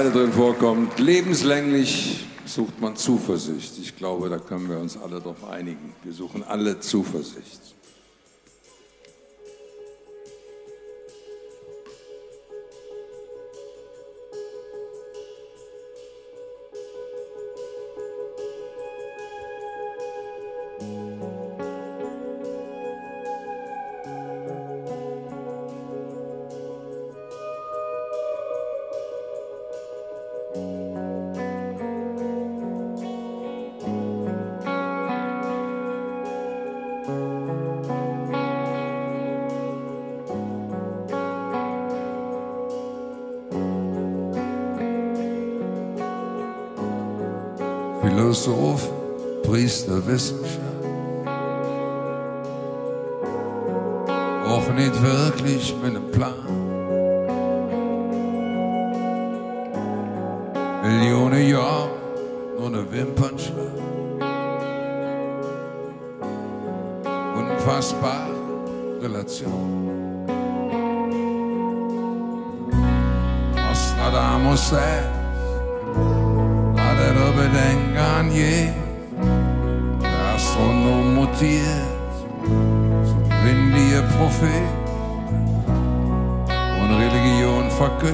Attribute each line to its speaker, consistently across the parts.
Speaker 1: drin vorkommt. Lebenslänglich sucht man Zuversicht. Ich glaube, da können wir uns alle darauf einigen. Wir suchen alle Zuversicht.
Speaker 2: Philosoph, Priester, Wissenschaft, auch nicht wirklich mit einem Plan. Millionen Jahre, nur eine Wimpernschlag. Unfassbare Relation. Nostradamus sagt, der Bedenken an je, der Astronom mutiert zum windigen Prophet und Religion vergötzt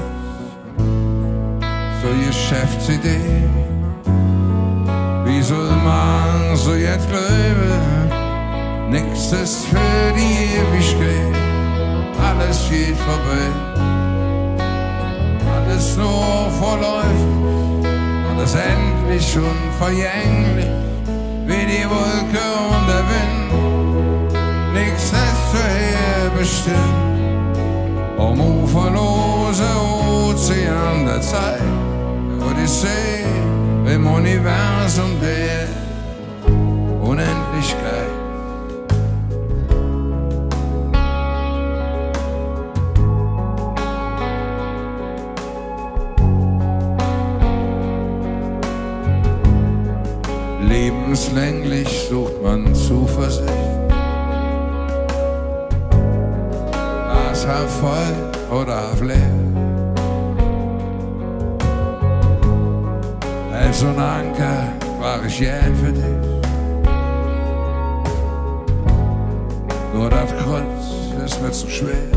Speaker 2: zur Geschäftsidee. Wie soll man so jetzt glauben, nichts ist für die Ewigkeit, alles geht vorbei, alles nur verläuft. Das endlich und vergänglich, wie die Wolke und der Wind. Nichts ist vorher bestimmt, uferlose Ozean der Zeit, Odyssee im Universum der Unendlichkeit. Lebenslänglich sucht man Zuversicht. Das halb voll oder halb leer. Als ein Anker war ich gern für dich. Nur das Kreuz ist mir zu schwer.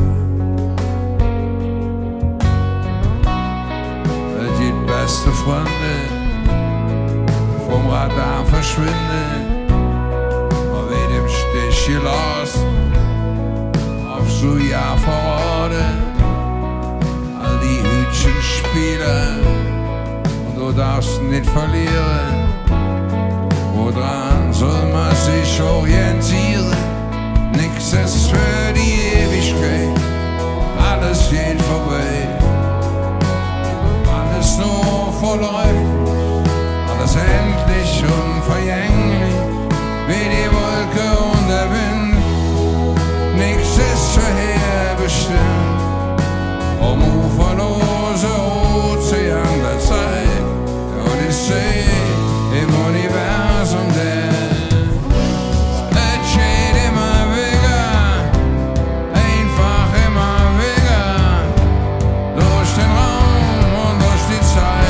Speaker 2: Die beste Freundin vom Radar verschwindet, man wird im Stich gelassen, auf so Jahr verraten, all die Hütchenspieler, und du darfst nicht verlieren, woran soll man sich orientieren, nix ist für die Ewigkeit, alles geht vorbei, alles nur verläuft. Das endlich und vergänglich, wie die Wolke und der Wind. Nichts ist vorherbestimmt, uferlose Ozean der Zeit, der Odyssee im Universum der. Es geht immer wieder, einfach immer wieder, durch den Raum und durch die Zeit.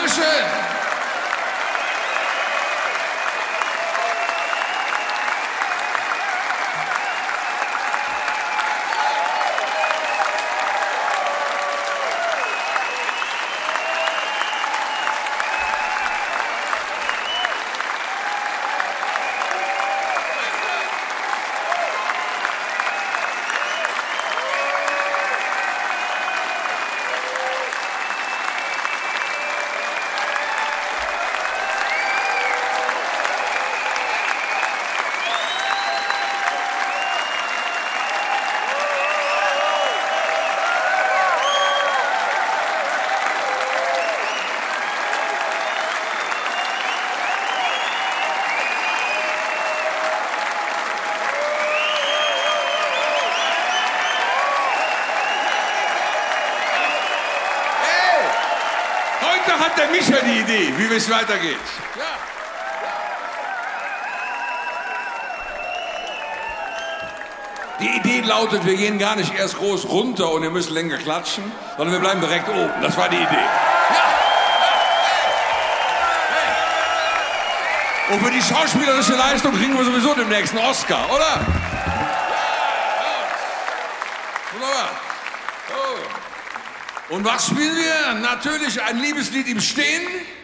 Speaker 2: Dankeschön. Heute hat der Micha die Idee, wie es weitergeht. Ja. Die Idee lautet, wir gehen gar nicht erst groß runter und ihr müsst länger klatschen, sondern wir bleiben direkt oben. Das war die Idee. Ja. Und für die schauspielerische Leistung kriegen wir sowieso den nächsten Oscar, oder? Ja. Wunderbar. Oh. Und was spielen wir? Natürlich ein Liebeslied im Stehen.